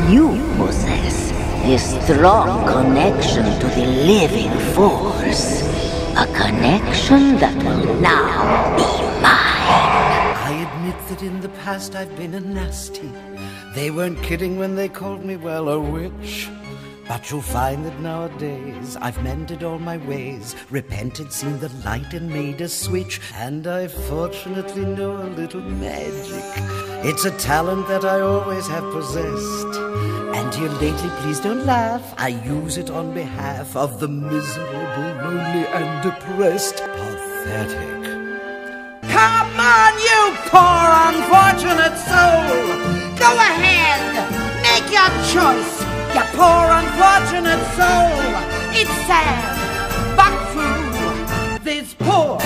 You possess a strong connection to the living force. A connection that will now be mine. I admit that in the past I've been a nasty. They weren't kidding when they called me, well, a witch. But you'll find that nowadays I've mended all my ways, repented, seen the light and made a switch. And I fortunately know a little magic. It's a talent that I always have possessed. And here lately, please don't laugh, I use it on behalf of the miserable, lonely and depressed. Pathetic. Come on, you poor unfortunate soul! Go ahead, make your choice, you poor unfortunate soul! It's sad, but true, this poor